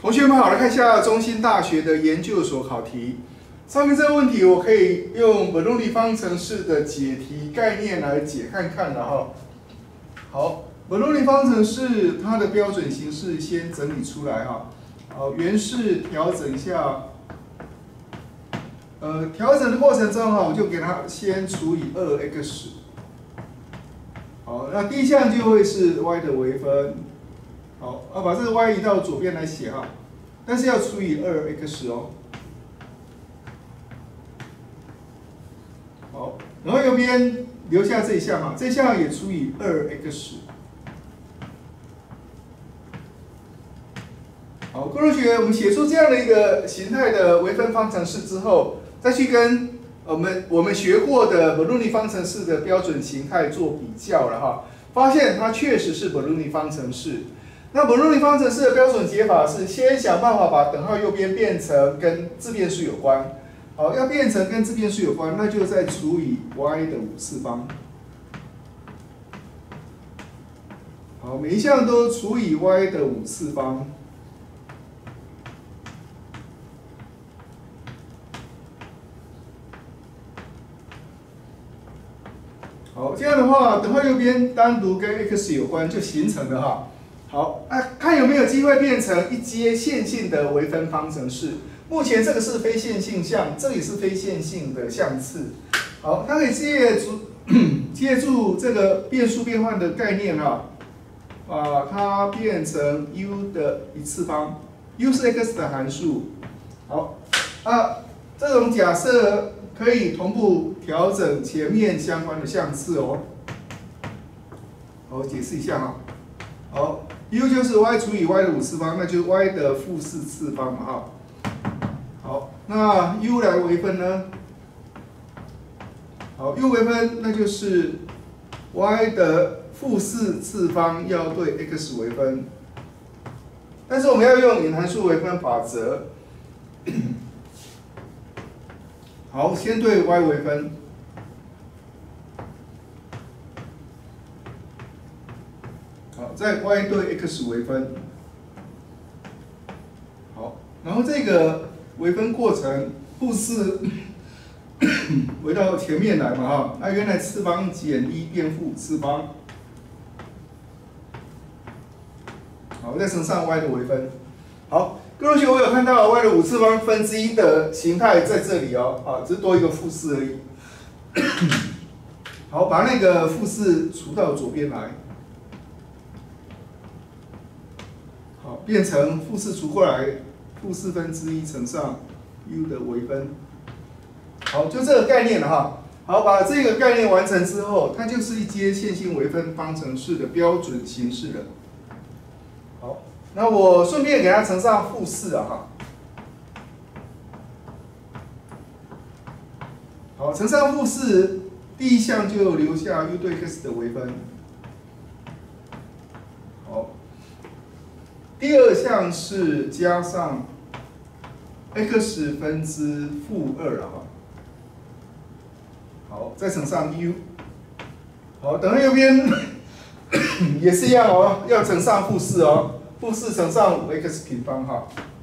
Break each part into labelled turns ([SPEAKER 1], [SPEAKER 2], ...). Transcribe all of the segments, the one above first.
[SPEAKER 1] 同学们好，来看一下中兴大学的研究所考题。上面这个问题，我可以用伯努利方程式的解题概念来解看看了哈。好，伯努利方程式它的标准形式先整理出来哈。好，原式调整一下。调整的过程中哈，我就给它先除以2x。好，那第一项就会是 y 的微分。好，把这个 y 移到左边来写哈，但是要除以2x 哦。好，然后右边留下这一项哈，这一项也除以2x。好，各位同学，我们写出这样的一个形态的微分方程式之后，再去跟我们学过的伯努利方程式的标准形态做比较了哈，发现它确实是伯努利方程式。那伯努利方程式的标准解法是先想办法把等号右边变成跟自变数有关。好，要变成跟自变数有关，那就再除以 y 的5次方。好，每一项都除以 y 的5次方。好，这样的话，等号右边单独跟 x 有关就形成了哈。好，看有没有机会变成一阶线性的微分方程式。目前这个是非线性项，这里是非线性的项次。好，它可以借助这个变数变换的概念啊，把它变成 u 的1次方 ，u 是 x 的函数。好，这种假设可以同步调整前面相关的项次哦。好，解释一下哈。好 ，u 就是 y 除以 y 的5次方，那就是 y 的负4次方嘛哈。好，那 u 来微分呢？好 ，u 微分那就是 y 的负4次方要对 x 微分，但是我们要用隐函数微分法则。好，先对 y 微分。好，再 y 对 x 微分。好，然后这个微分过程负4回到前面来嘛哈，那原来次方减1变负5次方。好，再乘上 y 的微分。好，各位同学，我有看到 y 的5次方分之1的形态在这里哦，啊，只是多一个负4而已。好，把那个负4除到左边来。好，变成负4除过来，负4分之1乘上 u 的微分。好，就这个概念了哈。好，把这个概念完成之后，它就是一阶线性微分方程式的标准形式了。好，那我顺便给它乘上负4啊哈。好，乘上负4，第一项就留下 u 对 x 的微分。好，第二项是加上 x 分之负2了哈。好，再乘上 u。好，等到右边也是一样哦，要乘上负4哦，负4乘上5x 平方哈。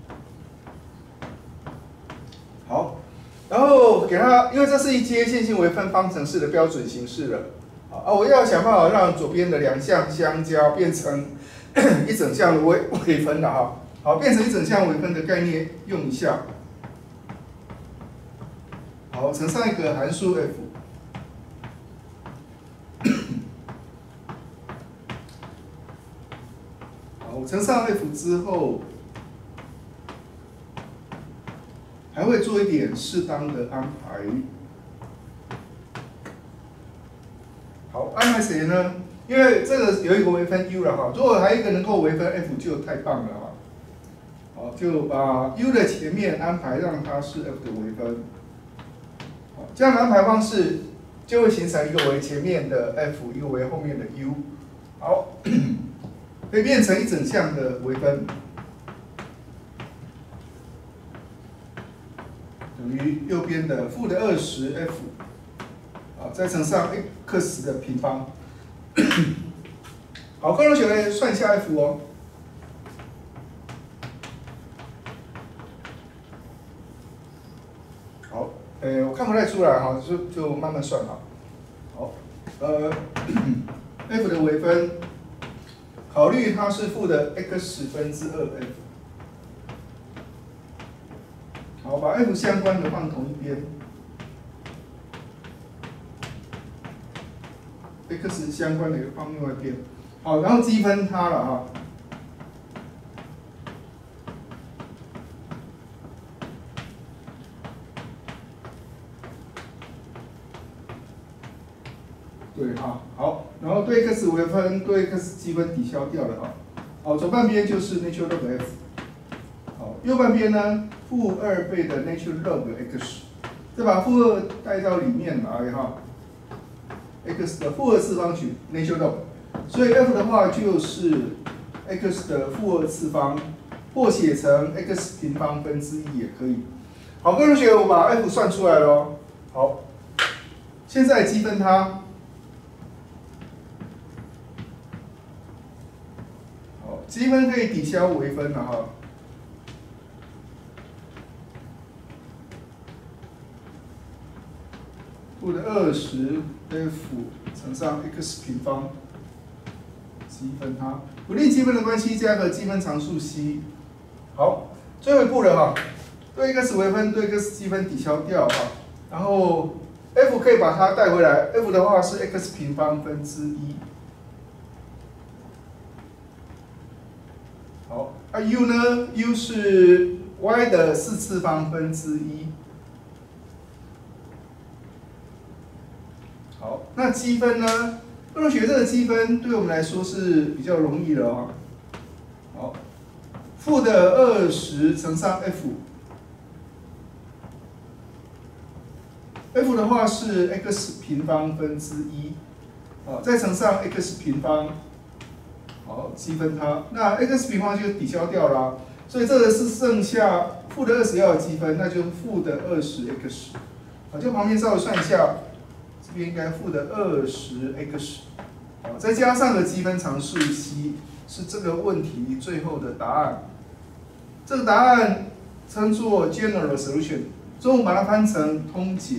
[SPEAKER 1] 好，然后给它，因为这是一阶线性微分方程式的标准形式了。我要想办法让左边的2项相加变成一整项的微分了哈。好，变成一整项微分的概念用一下。好，乘上一个函数 f。好，乘上 f 之后，还会做一点适当的安排。好，安排谁呢？因为这个有一个微分 u 了哈，如果还有一个能够微分 f 就太棒了哈。好，就把 u 的前面安排让它是 f 的微分。好，这样的安排方式就会形成一个为前面的 f， 一个为后面的 u。好，可以变成一整项的微分，等于右边的负的20f。好，再乘上 x 的平方。好，各位同学来算一下 f 哦。 我看不太出来哈，就慢慢算哈。好，f 的微分，考虑它是负的 x 分之2f。好，把 f 相关的放同一边 ，x 相关的放另外一边。好，然后积分它了哈。对哈，好，然后对 x 微分，对 x 积分抵消掉了哈。好，左半边就是 natural log f。好，右半边呢，负2倍的 natural log x， 再把负2带到里面来哈。x 的负2次方取 natural log， 所以 f 的话就是 x 的负2次方，或写成 x 平方分之1也可以。好，各位同学，我把 f 算出来了。好，现在积分它。积分可以抵消微分了哈。负的20 f 乘上 x 平方，积分它不定积分的关系加个积分常数 c。好，最后一步了哈，对 x 微分对 x 积分抵消掉哈，然后 f 可以把它带回来 ，f 的话是 x 平方分之1。好，u 呢 ？u 是 y 的4次方分之1。好，那积分呢？各位同学，这个积分对我们来说是比较容易的哦。好，负的20乘上 f。f 的话是 x 平方分之1，好，再乘上 x 平方。好，积分它，那 x 平方就抵消掉了，所以这个是剩下负的20要有积分，那就是负的20x。好，就旁边稍微算一下，这边应该负的20x。好，再加上个积分常数 c， 是这个问题最后的答案。这个答案称作 general solution， 中文把它翻成通解。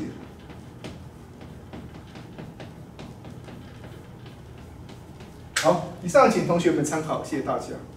[SPEAKER 1] 好，以上请同学们参考，谢谢大家。